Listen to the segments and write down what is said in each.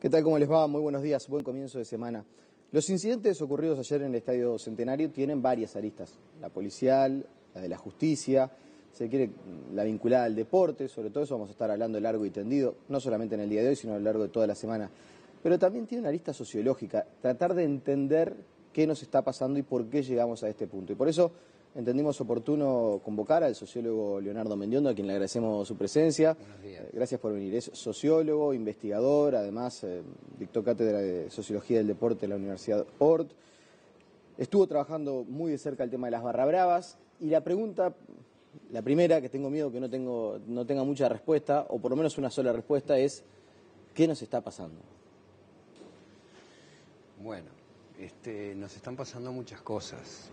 ¿Qué tal? ¿Cómo les va? Muy buenos días, buen comienzo de semana. Los incidentes ocurridos ayer en el Estadio Centenario tienen varias aristas. La policial, la de la justicia, se quiere la vinculada al deporte, sobre todo eso vamos a estar hablando largo y tendido, no solamente en el día de hoy, sino a lo largo de toda la semana. Pero también tiene una arista sociológica, tratar de entender qué nos está pasando y por qué llegamos a este punto. Y por eso entendimos oportuno convocar al sociólogo Leonardo Mendiondo, a quien le agradecemos su presencia. Buenos días. Gracias por venir. Es sociólogo, investigador, además dictó cátedra de Sociología del Deporte en la Universidad Ort. Estuvo trabajando muy de cerca el tema de las barra bravas. Y la pregunta, la primera, que tengo miedo que no tenga mucha respuesta, o por lo menos una sola respuesta, es ¿qué nos está pasando? Bueno, nos están pasando muchas cosas.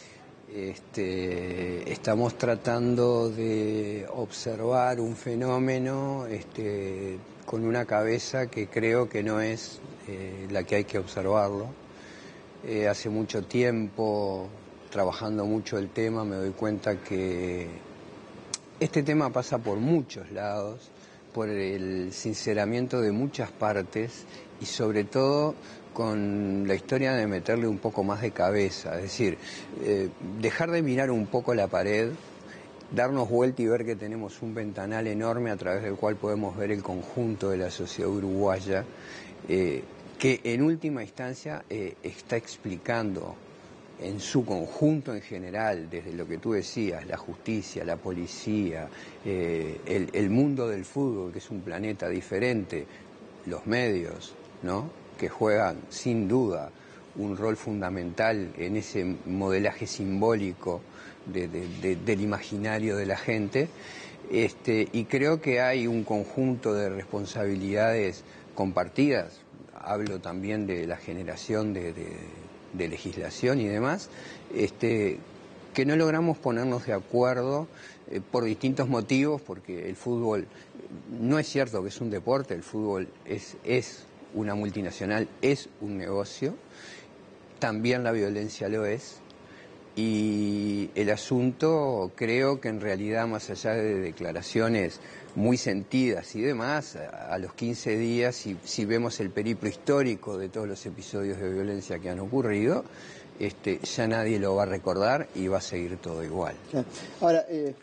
Estamos tratando de observar un fenómeno con una cabeza que creo que no es la que hay que observarlo. Hace mucho tiempo, trabajando mucho el tema, me doy cuenta que este tema pasa por muchos lados, por el sinceramiento de muchas partes y sobre todo con la historia de meterle un poco más de cabeza, es decir, dejar de mirar un poco la pared, darnos vuelta y ver que tenemos un ventanal enorme a través del cual podemos ver el conjunto de la sociedad uruguaya, que en última instancia está explicando en su conjunto en general, desde lo que tú decías, la justicia, la policía, el mundo del fútbol, que es un planeta diferente, los medios, ¿no?, que juegan sin duda un rol fundamental en ese modelaje simbólico del imaginario de la gente, y creo que hay un conjunto de responsabilidades compartidas. Hablo también de la generación de legislación y demás, que no logramos ponernos de acuerdo por distintos motivos, porque el fútbol no es cierto que es un deporte, el fútbol es una multinacional, es un negocio, también la violencia lo es, y el asunto creo que en realidad, más allá de declaraciones muy sentidas y demás, a los 15 días, si vemos el periplo histórico de todos los episodios de violencia que han ocurrido, ya nadie lo va a recordar y va a seguir todo igual. Ahora,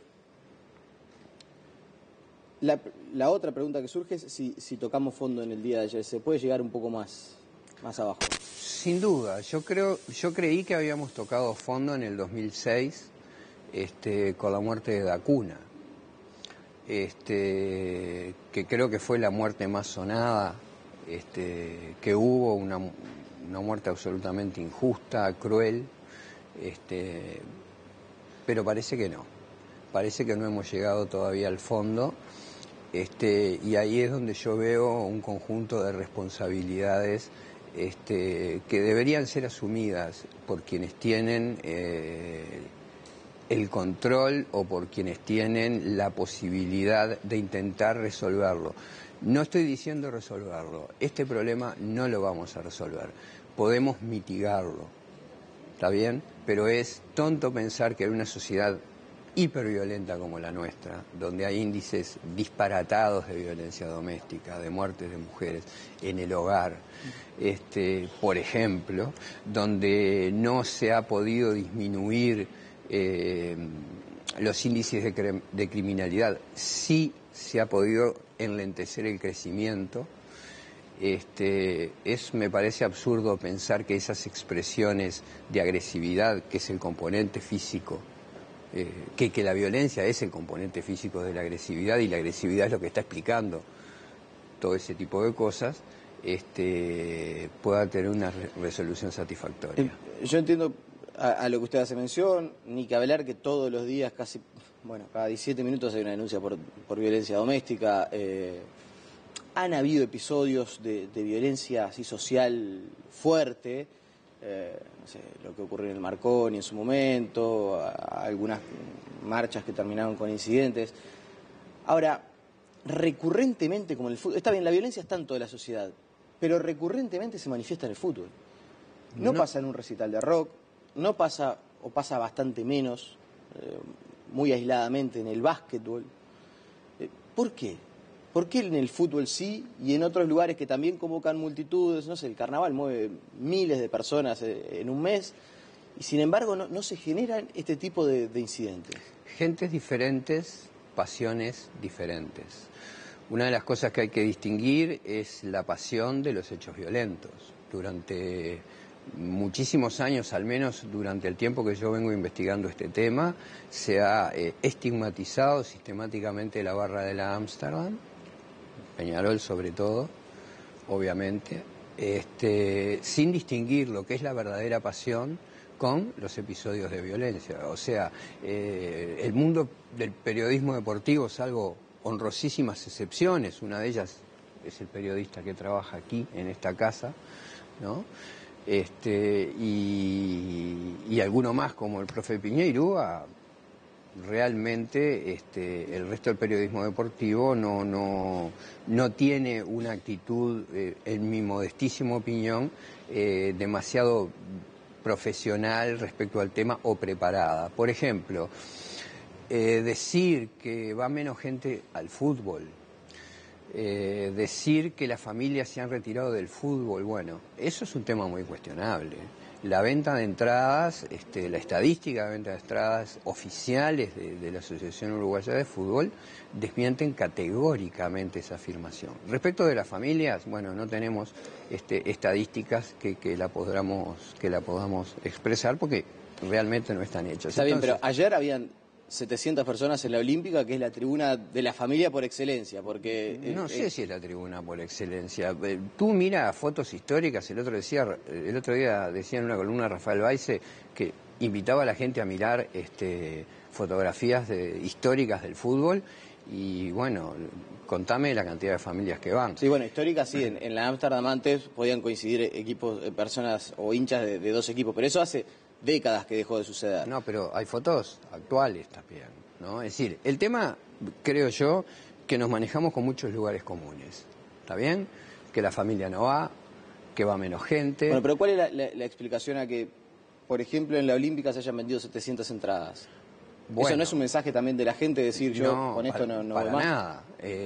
la otra pregunta que surge es si tocamos fondo en el día de ayer, ¿se puede llegar un poco más abajo? Sin duda, yo creí que habíamos tocado fondo en el 2006 con la muerte de Da Cunha, que creo que fue la muerte más sonada que hubo, una muerte absolutamente injusta, cruel, pero parece que no hemos llegado todavía al fondo, y ahí es donde yo veo un conjunto de responsabilidades que deberían ser asumidas por quienes tienen el control o por quienes tienen la posibilidad de intentar resolverlo. No estoy diciendo resolverlo, este problema no lo vamos a resolver, podemos mitigarlo, ¿está bien? Pero es tonto pensar que en una sociedad hiperviolenta como la nuestra, donde hay índices disparatados de violencia doméstica, de muertes de mujeres en el hogar, por ejemplo, donde no se ha podido disminuir los índices de criminalidad, sí se ha podido enlentecer el crecimiento. Me parece absurdo pensar que esas expresiones de agresividad, que es el componente físico, que la violencia es el componente físico de la agresividad, y la agresividad es lo que está explicando todo ese tipo de cosas, pueda tener una resolución satisfactoria. Yo entiendo a lo que usted hace mención, ni que hablar que todos los días, cada 17 minutos hay una denuncia por violencia doméstica. Han habido episodios de violencia así social fuerte, no sé, lo que ocurrió en el Marconi en su momento, algunas marchas que terminaron con incidentes. Ahora, recurrentemente, como en el fútbol, está bien, la violencia está en toda la sociedad, pero recurrentemente se manifiesta en el fútbol. No pasa en un recital de rock, no pasa, o pasa bastante menos, muy aisladamente en el básquetbol. ¿Por qué? ¿Por qué en el fútbol sí y en otros lugares que también convocan multitudes? No sé, el carnaval mueve miles de personas en un mes y sin embargo no se generan este tipo de incidentes. Gentes diferentes, pasiones diferentes. Una de las cosas que hay que distinguir es la pasión de los hechos violentos. Durante muchísimos años, al menos durante el tiempo que yo vengo investigando este tema, se ha estigmatizado sistemáticamente la barra de la Ámsterdam, Peñarol sobre todo, obviamente, sin distinguir lo que es la verdadera pasión con los episodios de violencia. O sea, el mundo del periodismo deportivo, salvo honrosísimas excepciones, una de ellas es el periodista que trabaja aquí en esta casa, ¿no? Y alguno más como el profe Piñeirúa, realmente el resto del periodismo deportivo no tiene una actitud, en mi modestísima opinión, demasiado profesional respecto al tema o preparada. Por ejemplo, decir que va menos gente al fútbol, decir que las familias se han retirado del fútbol, bueno, eso es un tema muy cuestionable. La venta de entradas, la estadística de venta de entradas oficiales de la Asociación Uruguaya de Fútbol desmienten categóricamente esa afirmación. Respecto de las familias, bueno, no tenemos estadísticas que la podamos expresar porque realmente no están hechas. Está bien, pero ayer habían 700 personas en la Olímpica, que es la tribuna de la familia por excelencia, porque... No sé si es la tribuna por excelencia. Tú mira fotos históricas, el otro día decía en una columna Rafael Baize que invitaba a la gente a mirar fotografías históricas del fútbol y bueno, contame la cantidad de familias que van. Sí, bueno, históricas sí, en la Ámsterdam antes podían coincidir equipos, personas o hinchas de dos equipos, pero eso hace décadas que dejó de suceder. No, pero hay fotos actuales también, ¿no? Es decir, el tema, creo yo, que nos manejamos con muchos lugares comunes, ¿está bien? Que la familia no va, que va menos gente. Bueno, pero ¿cuál es la explicación a que, por ejemplo, en la Olímpica se hayan vendido 700 entradas? Bueno, ¿eso no es un mensaje también de la gente decir yo con esto no para voy más? Nada.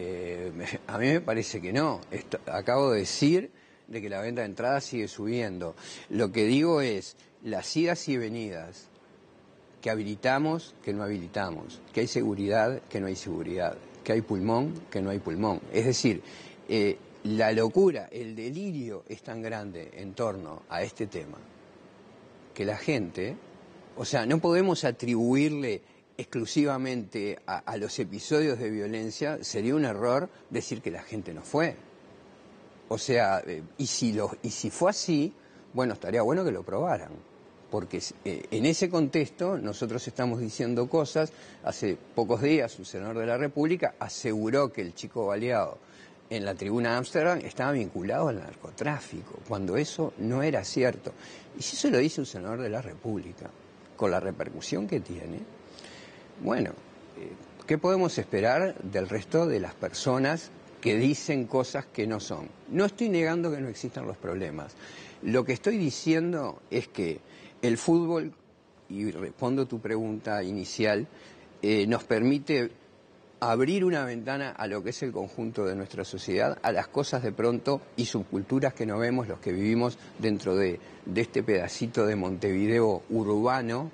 A mí me parece que no. Acabo de decir de que la venta de entradas sigue subiendo. Lo que digo es las idas y venidas, que habilitamos, que no habilitamos, que hay seguridad, que no hay seguridad, que hay pulmón, que no hay pulmón. Es decir, la locura, el delirio es tan grande en torno a este tema que la gente, o sea, no podemos atribuirle exclusivamente a los episodios de violencia, sería un error decir que la gente no fue. O sea, y si fue así, bueno, estaría bueno que lo probaran, porque en ese contexto nosotros estamos diciendo cosas. Hace pocos días un senador de la República aseguró que el chico baleado en la tribuna de Ámsterdam estaba vinculado al narcotráfico, cuando eso no era cierto. Y si eso lo dice un senador de la República, con la repercusión que tiene, bueno, ¿qué podemos esperar del resto de las personas que dicen cosas que no son? No estoy negando que no existan los problemas. Lo que estoy diciendo es que el fútbol, y respondo tu pregunta inicial, nos permite abrir una ventana a lo que es el conjunto de nuestra sociedad, a las cosas de pronto y subculturas que no vemos los que vivimos dentro de este pedacito de Montevideo urbano,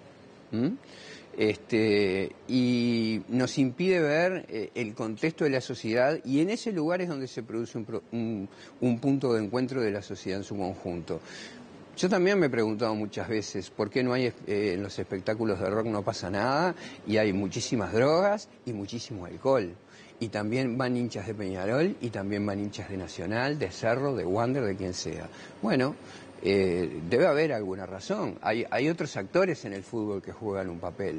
y nos impide ver el contexto de la sociedad, y en ese lugar es donde se produce un punto de encuentro de la sociedad en su conjunto. Yo también me he preguntado muchas veces por qué no hay en los espectáculos de rock no pasa nada y hay muchísimas drogas y muchísimo alcohol. Y también van hinchas de Peñarol y también van hinchas de Nacional, de Cerro, de Wander, de quien sea. Bueno, debe haber alguna razón. Hay otros actores en el fútbol que juegan un papel.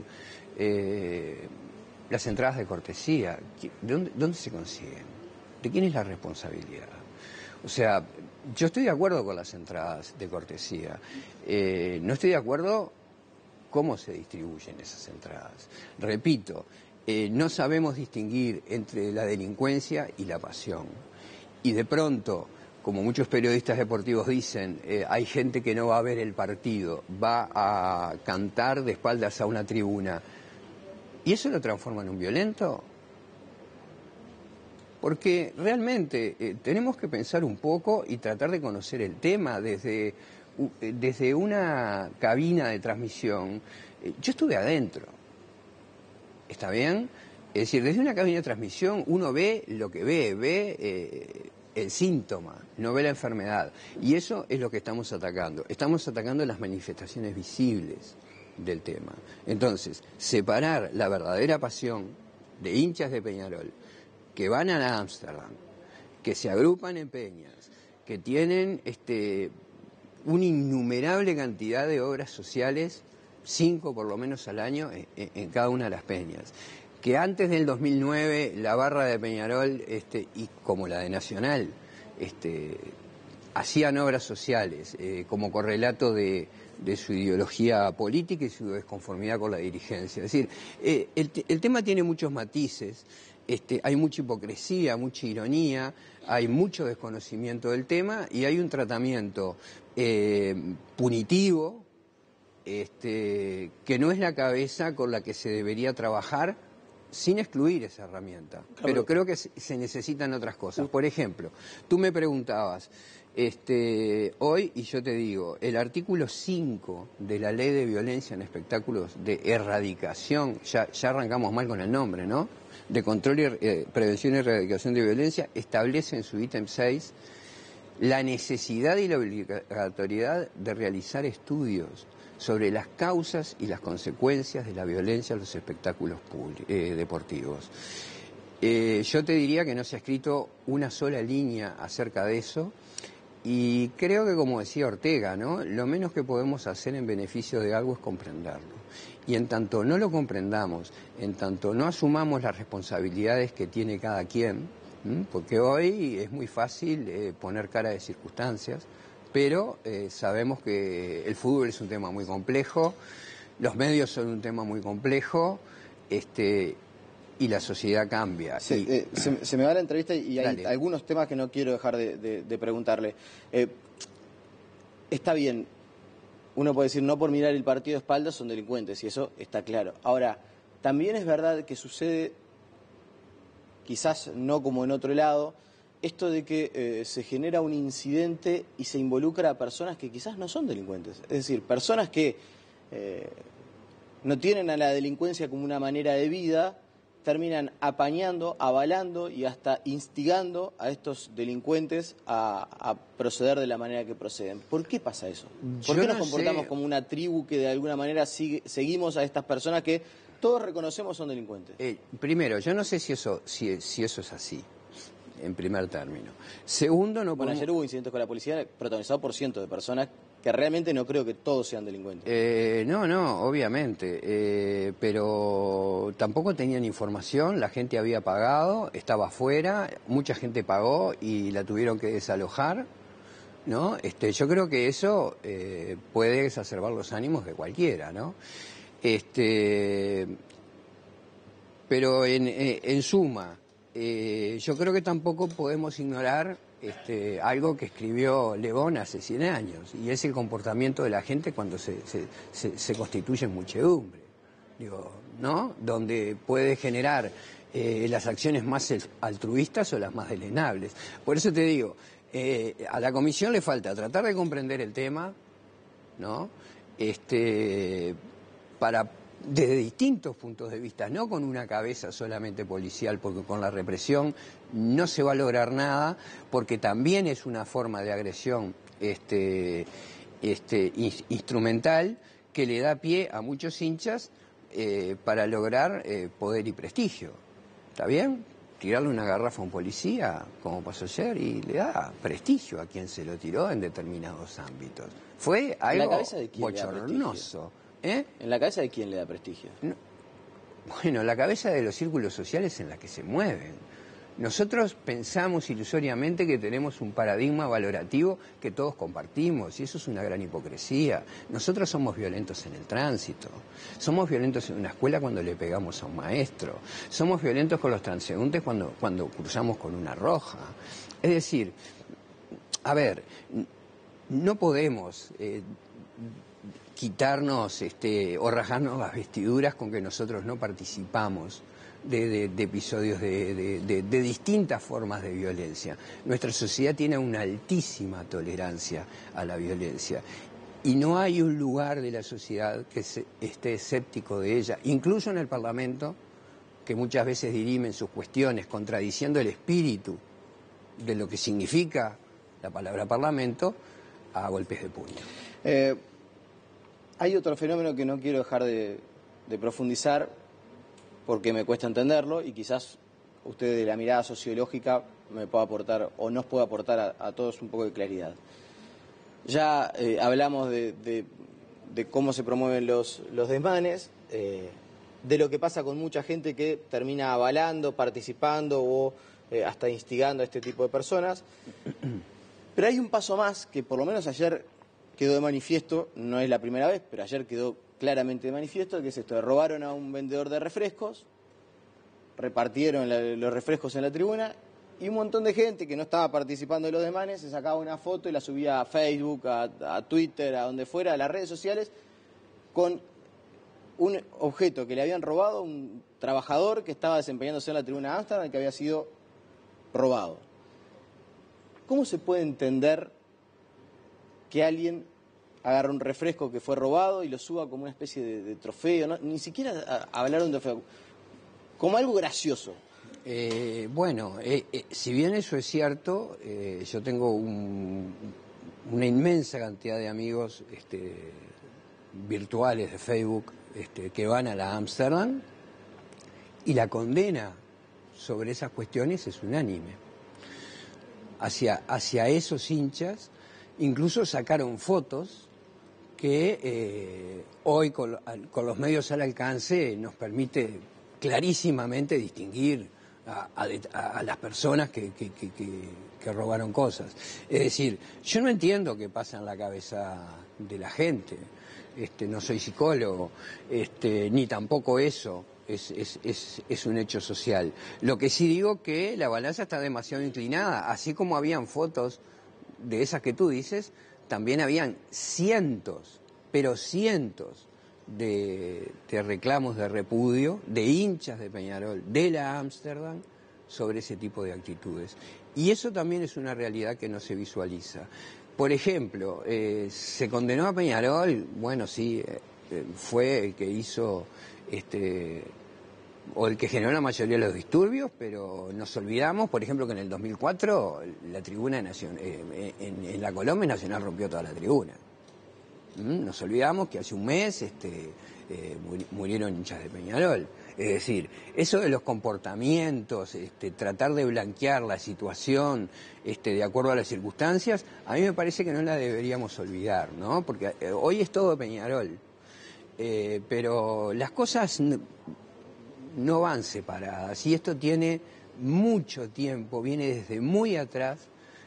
Las entradas de cortesía, ¿dónde se consiguen? ¿De quién es la responsabilidad? O sea, yo estoy de acuerdo con las entradas de cortesía. No estoy de acuerdo cómo se distribuyen esas entradas. Repito, no sabemos distinguir entre la delincuencia y la pasión. Y de pronto, como muchos periodistas deportivos dicen, hay gente que no va a ver el partido, va a cantar de espaldas a una tribuna. ¿Y eso lo transforma en un violento? Porque realmente tenemos que pensar un poco y tratar de conocer el tema desde una cabina de transmisión. Yo estuve adentro, ¿está bien? Es decir, desde una cabina de transmisión uno ve lo que ve el síntoma, no ve la enfermedad. Y eso es lo que estamos atacando. Estamos atacando las manifestaciones visibles del tema. Entonces, separar la verdadera pasión de hinchas de Peñarol que van a Ámsterdam, que se agrupan en peñas, que tienen una innumerable cantidad de obras sociales, 5 por lo menos al año en cada una de las peñas, que antes del 2009 la barra de Peñarol y como la de Nacional hacían obras sociales como correlato de su ideología política y su desconformidad con la dirigencia. Es decir, el tema tiene muchos matices, hay mucha hipocresía, mucha ironía, hay mucho desconocimiento del tema y hay un tratamiento punitivo que no es la cabeza con la que se debería trabajar, sin excluir esa herramienta. Claro. Pero creo que se necesitan otras cosas. Por ejemplo, tú me preguntabas hoy, y yo te digo, el artículo 5 de la Ley de Violencia en Espectáculos de Erradicación, ya arrancamos mal con el nombre, ¿no? De Control y Prevención y Erradicación de Violencia, establece en su ítem 6 la necesidad y la obligatoriedad de realizar estudios sobre las causas y las consecuencias de la violencia en los espectáculos deportivos. Yo te diría que no se ha escrito una sola línea acerca de eso y creo que, como decía Ortega, ¿no?, lo menos que podemos hacer en beneficio de algo es comprenderlo. Y en tanto no lo comprendamos, en tanto no asumamos las responsabilidades que tiene cada quien, porque hoy es muy fácil poner cara de circunstancias, pero sabemos que el fútbol es un tema muy complejo, los medios son un tema muy complejo, y la sociedad cambia. Se me va la entrevista y hay Dale. Algunos temas que no quiero dejar de preguntarle. Está bien, uno puede decir, no por mirar el partido de espaldas son delincuentes, y eso está claro. Ahora, también es verdad que sucede, quizás no como en otro lado, esto de que se genera un incidente y se involucra a personas que quizás no son delincuentes. Es decir, personas que no tienen a la delincuencia como una manera de vida, terminan apañando, avalando y hasta instigando a estos delincuentes a proceder de la manera que proceden. ¿Por qué pasa eso? ¿Por qué nos comportamos como una tribu que de alguna manera seguimos a estas personas que todos reconocemos son delincuentes? Primero, yo no sé si eso es así, en primer término. Segundo, no podemos... Ayer hubo incidentes con la policía protagonizados por cientos de personas que realmente no creo que todos sean delincuentes. No, obviamente, pero tampoco tenían información, la gente había pagado, estaba afuera, mucha gente pagó y la tuvieron que desalojar, ¿no? Yo creo que eso puede exacerbar los ánimos de cualquiera, ¿no? Pero en suma, yo creo que tampoco podemos ignorar algo que escribió Le Bon hace 100 años, y es el comportamiento de la gente cuando se constituye en muchedumbre, digo, ¿no? Donde puede generar las acciones más altruistas o las más deleznables. Por eso te digo, a la comisión le falta tratar de comprender el tema, ¿no? Desde distintos puntos de vista, no con una cabeza solamente policial, porque con la represión no se va a lograr nada, porque también es una forma de agresión instrumental que le da pie a muchos hinchas para lograr poder y prestigio. ¿Está bien? Tirarle una garrafa a un policía, como pasó ayer, y le da prestigio a quien se lo tiró en determinados ámbitos. Fue algo bochornoso. ¿En la cabeza de quién le da prestigio? No, bueno, la cabeza de los círculos sociales en la que se mueven. Nosotros pensamos ilusoriamente que tenemos un paradigma valorativo que todos compartimos, y eso es una gran hipocresía. Nosotros somos violentos en el tránsito, somos violentos en una escuela cuando le pegamos a un maestro, somos violentos con los transeúntes cuando cruzamos con una roja. Es decir, a ver, no podemos... quitarnos o rajarnos las vestiduras con que nosotros no participamos de episodios de distintas formas de violencia. Nuestra sociedad tiene una altísima tolerancia a la violencia y no hay un lugar de la sociedad que esté escéptico de ella, incluso en el Parlamento, que muchas veces dirimen sus cuestiones contradiciendo el espíritu de lo que significa la palabra Parlamento a golpes de puño. Hay otro fenómeno que no quiero dejar de profundizar porque me cuesta entenderlo y quizás usted de la mirada sociológica me pueda aportar o nos pueda aportar a todos un poco de claridad. Ya hablamos de cómo se promueven los desmanes, de lo que pasa con mucha gente que termina avalando, participando o hasta instigando a este tipo de personas. Pero hay un paso más que por lo menos ayer quedó de manifiesto, no es la primera vez, pero ayer quedó claramente de manifiesto, que es esto: robaron a un vendedor de refrescos, repartieron los refrescos en la tribuna y un montón de gente que no estaba participando de los desmanes se sacaba una foto y la subía a Facebook, a Twitter, a donde fuera, a las redes sociales, con un objeto que le habían robado a un trabajador que estaba desempeñándose en la tribuna de Ámsterdam, que había sido robado. ¿Cómo se puede entender que alguien agarra un refresco que fue robado y lo suba como una especie de trofeo? ¿No? Ni siquiera hablar de un trofeo, como algo gracioso. Si bien eso es cierto, yo tengo una inmensa cantidad de amigos virtuales de Facebook que van a la Ámsterdam y la condena sobre esas cuestiones es unánime. Hacia esos hinchas incluso sacaron fotos que hoy con los medios al alcance nos permite clarísimamente distinguir a las personas que robaron cosas. Es decir, yo no entiendo qué pasa en la cabeza de la gente. No soy psicólogo, ni tampoco eso es un hecho social. Lo que sí digo que la balanza está demasiado inclinada, así como habían fotos de esas que tú dices, también habían cientos, pero cientos de reclamos de repudio de hinchas de Peñarol, de la Ámsterdam, sobre ese tipo de actitudes. Y eso también es una realidad que no se visualiza. Por ejemplo, se condenó a Peñarol, bueno, sí, fue el que hizo, o el que generó la mayoría de los disturbios, pero nos olvidamos, por ejemplo, que en el 2004 la tribuna en la Colombia Nacional rompió toda la tribuna. Nos olvidamos que hace un mes murieron hinchas de Peñarol. Es decir, eso de los comportamientos, tratar de blanquear la situación de acuerdo a las circunstancias, a mí me parece que no la deberíamos olvidar, ¿no? Porque hoy es todo Peñarol, pero las cosas no van separadas y esto tiene mucho tiempo, viene desde muy atrás.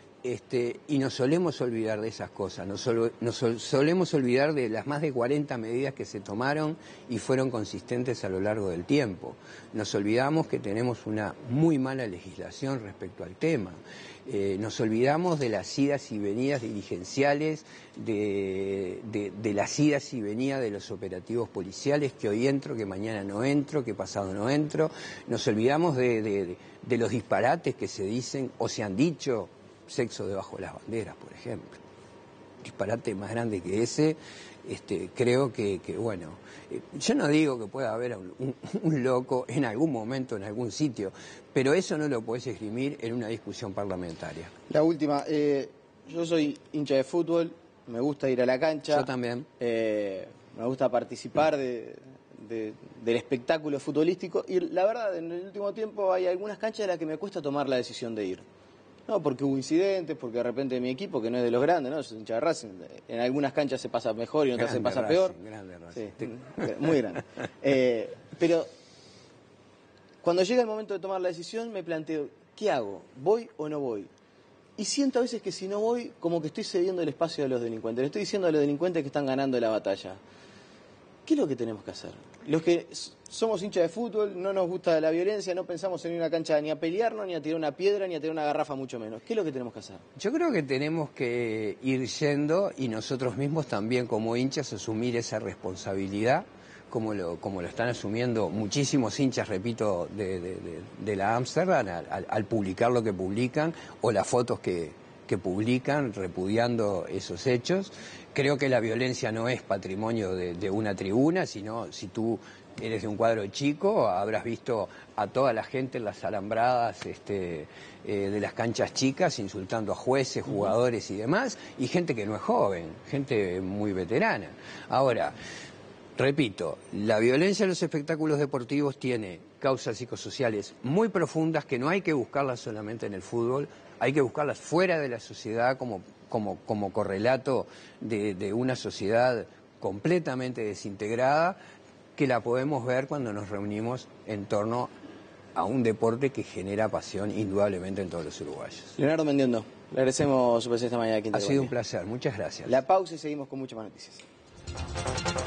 Y nos solemos olvidar de esas cosas, nos solemos olvidar de las más de 40 medidas que se tomaron y fueron consistentes a lo largo del tiempo. Nos olvidamos que tenemos una muy mala legislación respecto al tema. Nos olvidamos de las idas y venidas dirigenciales, de las idas y venidas de los operativos policiales, que hoy entro, que mañana no entro, que pasado no entro. Nos olvidamos de los disparates que se dicen o se han dicho. Sexo debajo de las banderas, por ejemplo. Disparate más grande que ese, creo que bueno, yo no digo que pueda haber un loco en algún momento, en algún sitio, pero eso no lo podés esgrimir en una discusión parlamentaria. La última, yo soy hincha de fútbol, me gusta ir a la cancha. Yo también. Me gusta participar del espectáculo futbolístico y la verdad, en el último tiempo hay algunas canchas en las que me cuesta tomar la decisión de ir. No, porque hubo incidentes, porque de repente mi equipo, que no es de los grandes, ¿no? Es hincha de Racing, en algunas canchas se pasa mejor y en otras se pasa peor. Grande Racing. Sí, muy grande. Pero cuando llega el momento de tomar la decisión me planteo, ¿qué hago? ¿Voy o no voy? Y siento a veces que si no voy, como que estoy cediendo el espacio a los delincuentes. Le estoy diciendo a los delincuentes que están ganando la batalla. ¿Qué es lo que tenemos que hacer? Los que somos hinchas de fútbol, no nos gusta la violencia, no pensamos en ir a una cancha ni a pelearnos, ni a tirar una piedra, ni a tirar una garrafa, mucho menos. ¿Qué es lo que tenemos que hacer? Yo creo que tenemos que ir yendo y nosotros mismos también como hinchas asumir esa responsabilidad como lo están asumiendo muchísimos hinchas, repito, de la Ámsterdam al publicar lo que publican o las fotos que publican repudiando esos hechos. Creo que la violencia no es patrimonio de una tribuna, sino si tú eres de un cuadro chico, habrás visto a toda la gente en las alambradas de las canchas chicas insultando a jueces, jugadores y demás, y gente que no es joven, gente muy veterana. Ahora, repito, la violencia en los espectáculos deportivos tiene causas psicosociales muy profundas que no hay que buscarlas solamente en el fútbol, hay que buscarlas fuera de la sociedad como correlato de una sociedad completamente desintegrada, que la podemos ver cuando nos reunimos en torno a un deporte que genera pasión indudablemente en todos los uruguayos. Leonardo Mendiondo, le agradecemos su presencia esta mañana aquí en Ha sido un placer, muchas gracias. La pausa y seguimos con muchas más noticias.